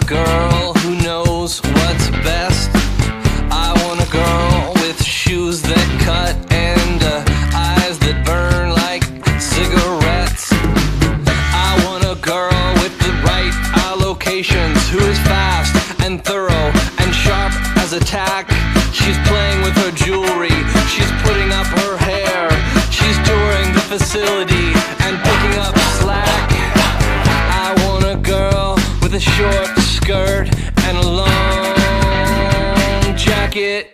girl who knows what's best. I want a girl with shoes that cut and eyes that burn like cigarettes. I want a girl with the right allocations, who is fast and thorough and sharp as a tack. She's playing with her jewelry, she's putting up her hair, she's touring the facility and picking up slack. I want a girl with a short skirt and a long jacket.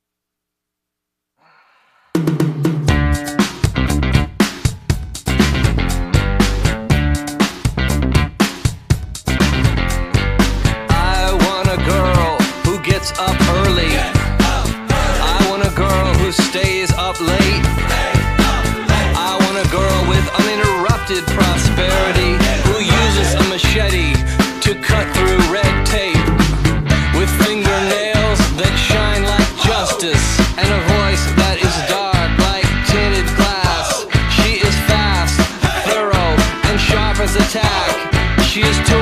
I want a girl who gets up early. I want a girl who stays up late. I want a girl with uninterrupted prosperity, who uses a machete to cut through red tape, with fingernails that shine like justice and a voice that is dark like tinted glass. She is fast, thorough, and sharp as a tack. She is